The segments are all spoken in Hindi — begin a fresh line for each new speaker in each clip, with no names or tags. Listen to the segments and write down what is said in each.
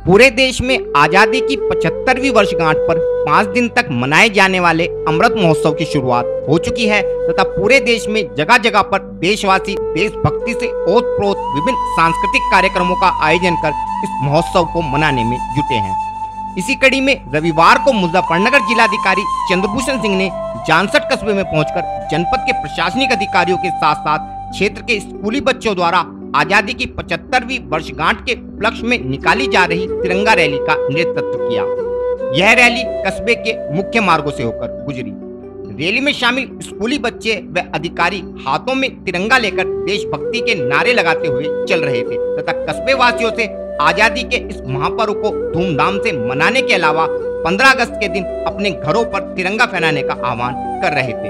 पूरे देश में आजादी की 75वीं वर्षगांठ पर 5 दिन तक मनाए जाने वाले अमृत महोत्सव की शुरुआत हो चुकी है तथा पूरे देश में जगह जगह पर देशवासी देशभक्ति से ओतप्रोत विभिन्न सांस्कृतिक कार्यक्रमों का आयोजन कर इस महोत्सव को मनाने में जुटे हैं। इसी कड़ी में रविवार को मुजफ्फरनगर जिलाधिकारी चंद्रभूषण सिंह ने जानसठ कस्बे में पहुंचकर जनपद के प्रशासनिक अधिकारियों के साथ साथ क्षेत्र के स्कूली बच्चों द्वारा आजादी की 75वीं वर्षगांठ के उपलक्ष्य में निकाली जा रही तिरंगा रैली का नेतृत्व किया। यह रैली कस्बे के मुख्य मार्गों से होकर गुजरी। रैली में शामिल स्कूली बच्चे व अधिकारी हाथों में तिरंगा लेकर देशभक्ति के नारे लगाते हुए चल रहे थे तथा कस्बे वासियों से आजादी के इस महापर्व को धूमधाम से मनाने के अलावा 15 अगस्त के दिन अपने घरों पर तिरंगा फहराने का आह्वान कर रहे थे।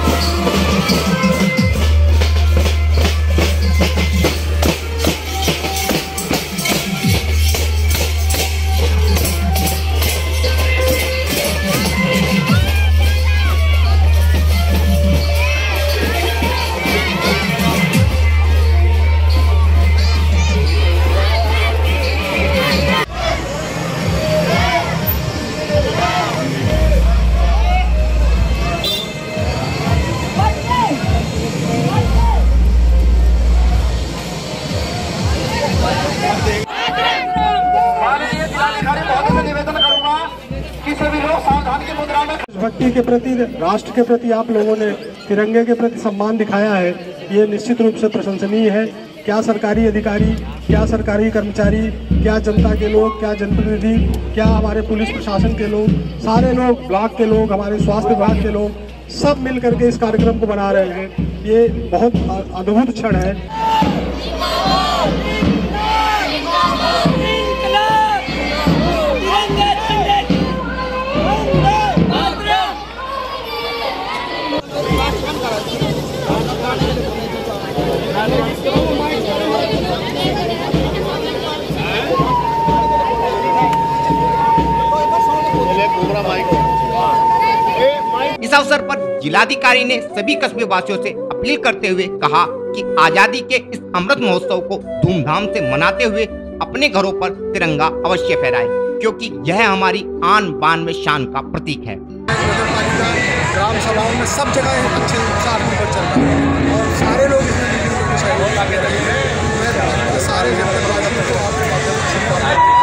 भक्ति के प्रति, राष्ट्र के प्रति आप लोगों ने तिरंगे के प्रति सम्मान दिखाया है, ये निश्चित रूप से प्रशंसनीय है। क्या सरकारी अधिकारी, क्या सरकारी कर्मचारी, क्या जनता के लोग, क्या जनप्रतिनिधि, क्या हमारे पुलिस प्रशासन के लोग, सारे लोग, ब्लॉक के लोग, हमारे स्वास्थ्य विभाग के लोग, सब मिल करके इस कार्यक्रम को बना रहे हैं। ये बहुत अद्भुत क्षण है।
इस अवसर पर जिलाधिकारी ने सभी कस्बे वासियों से अपील करते हुए कहा कि आजादी के इस अमृत महोत्सव को धूमधाम से मनाते हुए अपने घरों पर तिरंगा अवश्य फहराएं, क्योंकि यह हमारी आन बान व शान का प्रतीक है।
ग्राम सभाओं में सब जगह अच्छे उत्साह पर चल रहा है और सारे लोग इसमें सहयोग आगे रहे हैं। मैं सारे जनपदवासियों को आपके माध्यम से